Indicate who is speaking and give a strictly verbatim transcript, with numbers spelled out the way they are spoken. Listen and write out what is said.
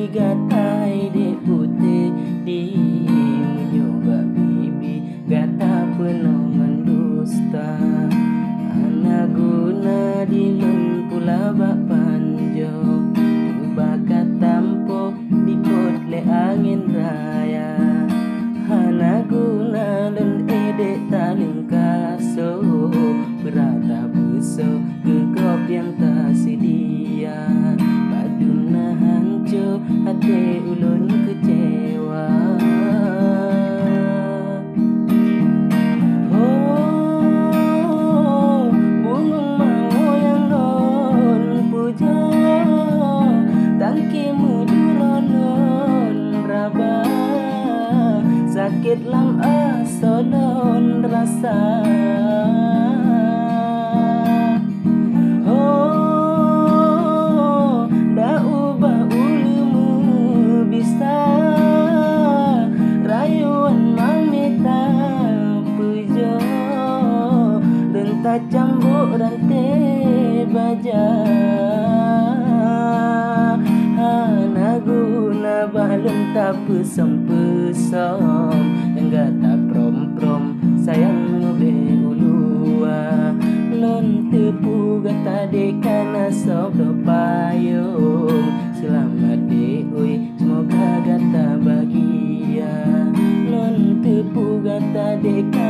Speaker 1: bibi gatai dek putih di menyoba bibi gata penuh mendusta. Anak guna di lun pula bak panjo bakat tampo di potle angin raya. Anak guna lun edek taling kaso berata buso gegop yang tak sedia. Paduna hancur hati ulun kecewa. Oh, bungung mau yang non puja tangki muduronon raba sakit lam asolon rasa. Oh, dah ubah ulumu bisa rayuan mamita pujo dan tak cambuk rantai baja. Guna balun tak pesam-pesam enggak tak prom-prom sayang ngebe ulua. Lon tepu gata dekana sob do payung. Selamat de oi semoga gata bahagia. Lon tepu gata dekana